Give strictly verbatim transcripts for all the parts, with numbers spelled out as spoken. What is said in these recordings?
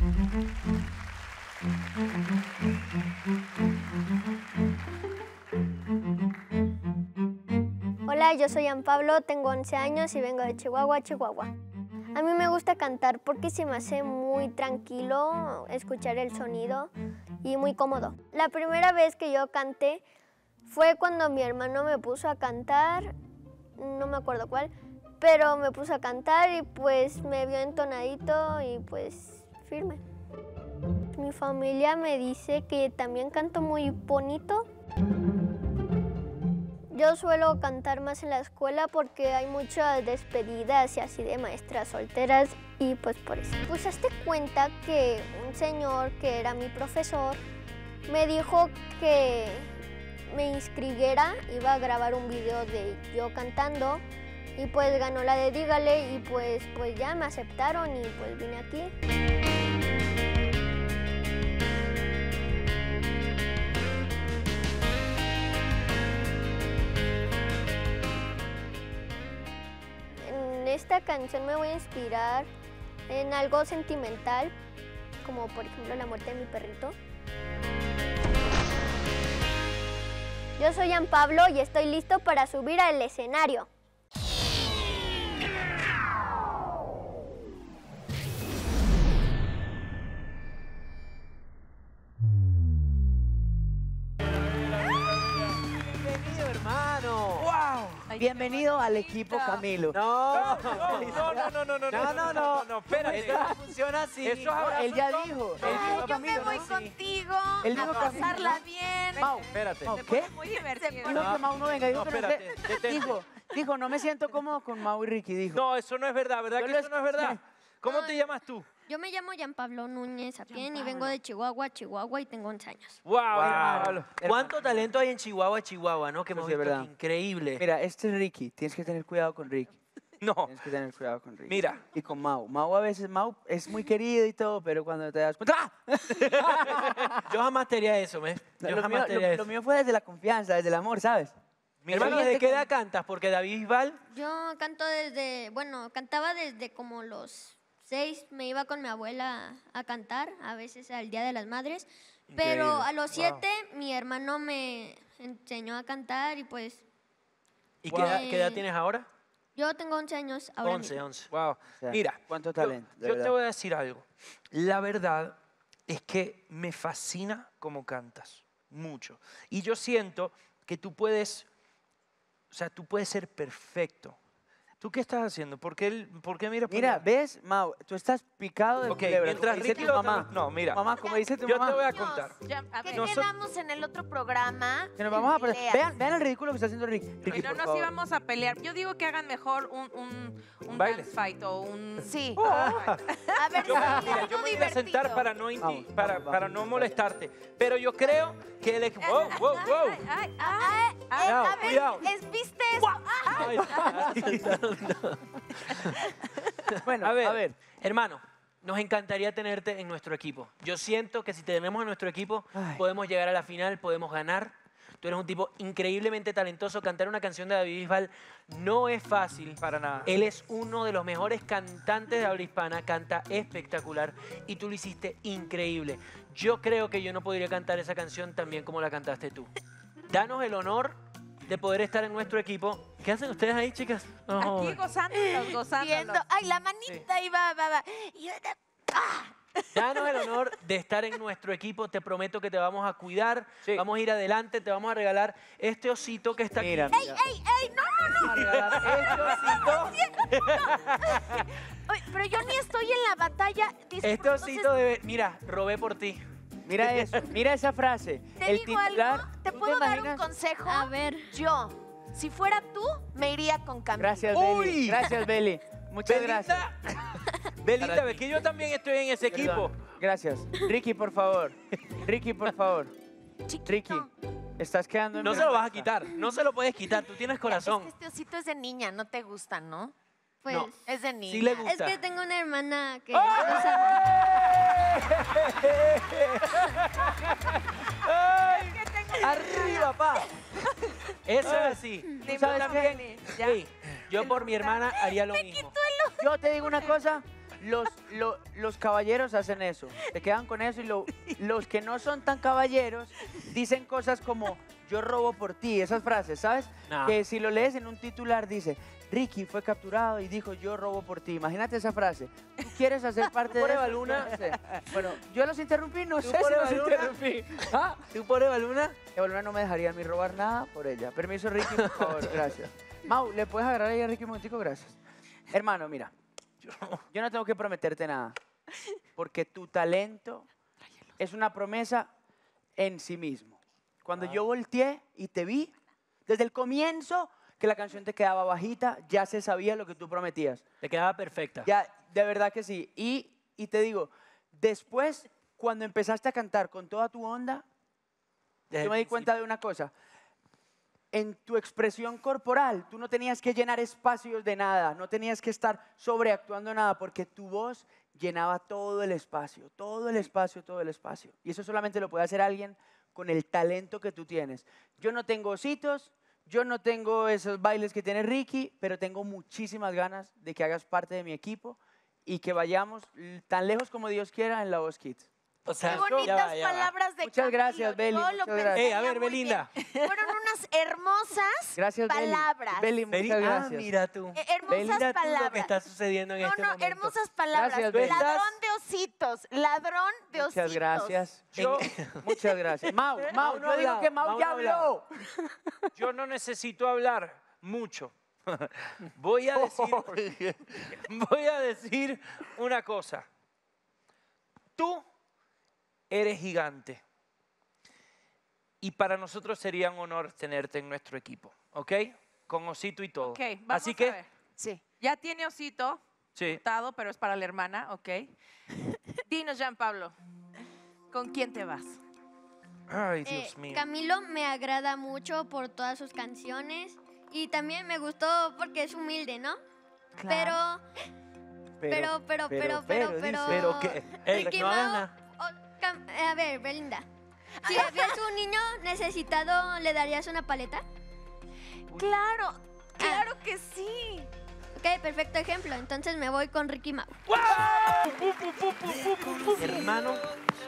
Hola, yo soy Jan Pablo, tengo once años y vengo de Chihuahua, Chihuahua. A mí me gusta cantar porque se me hace muy tranquilo escuchar el sonido y muy cómodo. La primera vez que yo canté fue cuando mi hermano me puso a cantar, no me acuerdo cuál, pero me puso a cantar y pues me vio entonadito y pues firme. Mi familia me dice que también canto muy bonito. Yo suelo cantar más en la escuela porque hay muchas despedidas y así de maestras solteras y pues por eso. Pues hazte cuenta que un señor que era mi profesor me dijo que me inscribiera, iba a grabar un video de yo cantando y pues ganó la de Dígale y pues, pues ya me aceptaron y pues vine aquí. En esta canción me voy a inspirar en algo sentimental, como por ejemplo la muerte de mi perrito. Yo soy Jan Pablo y estoy listo para subir al escenario. Bienvenido, hermano. ¡Wow! Ay, Bienvenido al equipo Camilo. No, no, no, no, no, no, no, No, no, no. no, espérate. Esto no funciona así. Eso es abrazo Él ya todo. dijo. Él Ay, dijo yo Camilo, me voy ¿no? contigo Él dijo a pasarla Camilo. bien. Mau, Espérate. Mau, Se ¿qué? pone muy divertido. Dijo que Mau no venga. Dijo No, que no espérate, sé. detente. Dijo, dijo, no me siento cómodo con Mau y Ricky, dijo. No, eso no es verdad, ¿verdad Yo que lo eso no es verdad? ¿Cómo te llamas tú? Yo me llamo Jan Pablo Núñez Apien y vengo de Chihuahua, Chihuahua y tengo once años. Wow, hermano. ¿Cuánto talento hay en Chihuahua, Chihuahua, no? Que hemos Eso sí es visto verdad. aquí, increíble. Mira, este es Ricky. Tienes que tener cuidado con Ricky. No, Tienes que tener cuidado con Ricky. mira. Y con Mau. Mau a veces, Mau es muy querido y todo, pero cuando te das cuenta... ¡Ah! Yo jamás te haría eso, ¿me? Yo Lo mío, jamás te lo- haría lo eso. mío fue desde la confianza, desde el amor, ¿sabes? Mi hermano, ¿desde qué edad cantas? Porque David Bisbal, Yo canto desde, bueno, cantaba desde como los seis, me iba con mi abuela a cantar, a veces al Día de las Madres, pero Increíble. a los siete mi hermano me enseñó a cantar y pues ¿y Wow. qué, edad, qué edad tienes ahora? yo tengo once años ahora once, mismo. once. Wow. O sea, Mira, cuánto yo- talento, de Yo, te verdad. voy a decir algo. La verdad es que me fascina cómo cantas, mucho. Y yo siento que tú puedes, o sea, tú puedes ser perfecto. ¿Tú qué estás haciendo? ¿Por qué, el- por qué mira? por Mira, allá? ¿ves, Mau? Tú estás picado de Ok, culebra, mientras como dice Ricky tu lo mamá. No, mira. Mamá, como dice tu Yo mamá. te voy a Niños, contar. ya, a ver, Noso- quedamos en el otro programa. Que nos vamos a Peleas. Vean, vean el ridículo que está haciendo Ricky. Ricky, no por nos favor. íbamos a pelear. Yo digo que hagan mejor un, un, un baile. dance fight o un... Sí. Ah, A ver, yo, sí, mira, algo yo me voy a sentar divertido. para no, inti- Vamos, para, vamos, para vamos. no molestarte. Pero yo creo que el equipo... ¡Wow, wow, wow! Ay, ay, Ah, eh, Cuidado, a ver, cuidado. es- ¿viste eso? Ah, Ay, Bueno, a ver, a ver. Hermano, nos encantaría tenerte en nuestro equipo. Yo siento que si te tenemos en nuestro equipo, Ay. podemos llegar a la final, podemos ganar. Tú eres un tipo increíblemente talentoso. Cantar una canción de David Bisbal no es fácil. Para nada. Él es uno de los mejores cantantes de habla hispana, canta espectacular y tú lo hiciste increíble. Yo creo que yo no podría cantar esa canción tan bien como la cantaste tú. Danos el honor de poder estar en nuestro equipo. ¿Qué hacen ustedes ahí, chicas? Oh. aquí gozándolos, gozándolos. viendo. Ay, la manita iba, va, va. Y- ah. Danos el honor de estar en nuestro equipo. Te prometo que te vamos a cuidar, Sí. vamos a ir adelante, te vamos a regalar este osito que está Mira, aquí. mira. ¡Ey, ey! ¡No, no, no! Vamos a regalar este osito. Oye, pero yo ni estoy en la batalla. Disculpa, Este osito entonces, de... Mira, robé por ti. Mira eso, mira esa frase. ¿te el digo titular, algo? ¿Te ¿tú puedo dar un imaginas? consejo? A ver, Yo, si fuera tú, me iría con Camilo. Gracias, Uy. Beli. Gracias, Beli. Muchas gracias. Belinda, Belinda, ves que yo también estoy en ese equipo. Perdón. Gracias. Ricky, por favor. Ricky, por favor. Chiquito. Ricky, estás quedando en No se lo vas a quitar, no se lo puedes quitar, tú tienes Es corazón. que este osito es de niña, no te gusta, ¿no? pues No. Es de niña. Sí le es gusta. que tengo una hermana que... ¡Ay! ¡Arriba, pa! Eso es así. Dime ¿sabes también, ya. Sí, yo por mi hermana haría lo mismo. Yo te digo una cosa. los, lo- los caballeros hacen eso. Se quedan con eso y lo- los que no son tan caballeros dicen cosas como yo robo por ti, esas frases, ¿sabes? No. Que si lo lees en un titular dice Ricky fue capturado y dijo yo robo por ti. Imagínate esa frase. ¿Tú quieres hacer parte por de Eva eso? Luna? Yo no sé. Bueno, yo los interrumpí, no ¿Tú sé por si Eva los Luna? interrumpí. ¿Ah? ¿Tú por Eva Luna? Eva Luna no me dejaría a mí robar nada por ella. Permiso, Ricky, por favor, gracias. Mau, ¿le puedes agarrar ahí a Ricky un momentico? Gracias. Hermano, mira, yo no tengo que prometerte nada, porque tu talento es una promesa en sí mismo. Cuando yo volteé y te vi, desde el comienzo que la canción te quedaba bajita, ya se sabía lo que tú prometías. Te quedaba perfecta. Ya, de verdad que sí. Y, y te digo, después, cuando empezaste a cantar con toda tu onda, Desde yo me di el cuenta de una cosa. En tu expresión corporal, tú no tenías que llenar espacios de nada, no tenías que estar sobreactuando nada, porque tu voz llenaba todo el espacio, todo el espacio, todo el espacio. Y eso solamente lo puede hacer alguien con el talento que tú tienes. Yo no tengo ositos, yo no tengo esos bailes que tiene Ricky, pero tengo muchísimas ganas de que hagas parte de mi equipo y que vayamos l- tan lejos como Dios quiera en La Voz Kids. O sea, Qué ya bonitas va, ya va. palabras de Muchas Camilo. gracias, Beli, Yo lo muchas pensaría gracias. Eh, a ver, muy Belinda. bien. Fueron unas hermosas Gracias, Beli. palabras. Beli, Beli- muchas ah, gracias. mira tú. Eh, hermosas Mira tú lo que palabras. está sucediendo en No, este no, momento. hermosas palabras. Gracias, Beli. Ladrón de ositos. Ladrón de ositos. Muchas gracias. Yo, Muchas gracias. Mau, Mau, Mau no yo ha digo hablado, que Mau Mau ya no ha hablado. habló. yo no necesito hablar mucho. Voy a decir, voy a decir una cosa. Tú eres gigante. Y para nosotros sería un honor tenerte en nuestro equipo, ¿ok? Con osito y todo. Ok, vamos Así a que, ver. Sí. Ya tiene osito sí. montado, pero es para la hermana, ok. Dinos, Jean Pablo, ¿con quién te vas? Ay, Eh, Dios mío. Camilo me agrada mucho por todas sus canciones y también me gustó porque es humilde, ¿no? Pero, pero, pero, pero, pero, dice. pero... ¿Pero qué? Ey, Ricky no hagas Mau- nada. o- Cam- eh, a ver, Belinda. Si ves un niño necesitado, ¿le darías una paleta? Claro, claro que sí. Ok, perfecto ejemplo. Entonces me voy con Ricky Mau. Hermano,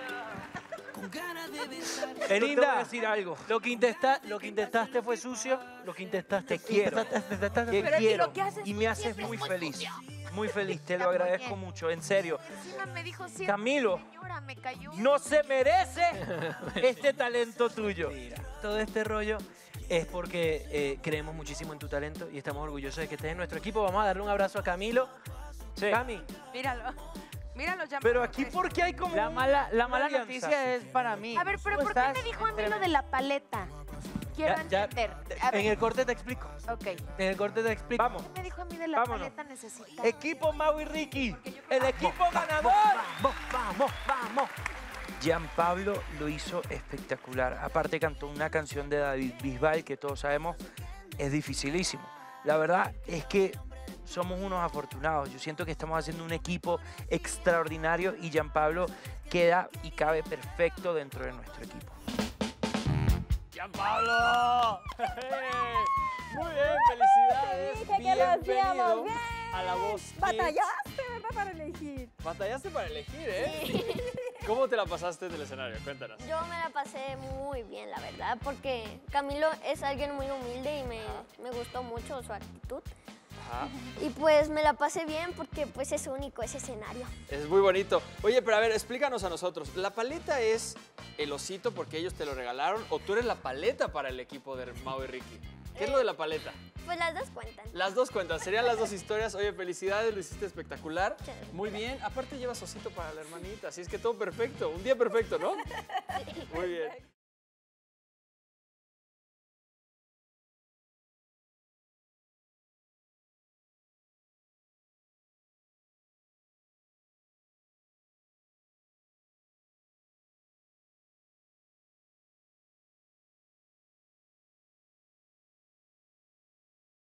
Belinda, Belinda, decir algo. lo que, intenta- lo que intentaste fue sucio. Lo que intentaste Te quiero. Te Te Pero quiero lo que haces y tú me haces siempre es muy muy feliz. sucio. Muy feliz, te Está lo muy agradezco bien. mucho, en serio. Encima me dijo siempre, Camilo, señora, me cayó. no se merece este talento tuyo. Mira, todo este rollo es porque eh, creemos muchísimo en tu talento y estamos orgullosos de que estés en nuestro equipo. Vamos a darle un abrazo a Camilo. Sí. Cami, Míralo. Míralo, Jean Pero Pablo, aquí, que- ¿por qué hay como La un- mala, la una mala alianza? noticia es para mí. A ver, pero Tú ¿por qué estás me dijo a mí entre- lo de la paleta? Quiero ya- ya- entender. A en ver, el corte te explico. ok. En el corte te explico. Vamos, ¿Qué me dijo a mí de la Vámonos. paleta necesitada? equipo Mau y Ricky, el equipo ganador. Vamos, vamos, vamos. Jean Pablo lo hizo espectacular. Aparte cantó una canción de David Bisbal que todos sabemos es dificilísimo. La verdad es que somos unos afortunados. Yo siento que estamos haciendo un equipo extraordinario y Jean Pablo queda y cabe perfecto dentro de nuestro equipo. ¡Jean Pablo! Muy bien, felicidades. Dije que lo hacíamos Bienvenido bien. a La Voz Kids. Batallaste, ¿verdad? Para elegir. Batallaste para elegir, ¿eh? ¿Cómo te la pasaste en el escenario? Cuéntanos. Yo me la pasé muy bien, la verdad, porque Camilo es alguien muy humilde y me, me gustó mucho su actitud. Ajá. Y pues me la pasé bien porque pues es único ese escenario. Es muy bonito. Oye, pero a ver, explícanos a nosotros. ¿La paleta es el osito porque ellos te lo regalaron o tú eres la paleta para el equipo de Mau y Ricky? ¿Qué es lo de la paleta? Pues las dos cuentan. Las dos cuentas, serían las dos historias. Oye, felicidades, lo hiciste espectacular. Muchas gracias. Muy bien. Aparte llevas osito para la hermanita, así es que todo perfecto. Un día perfecto, ¿no? Muy bien.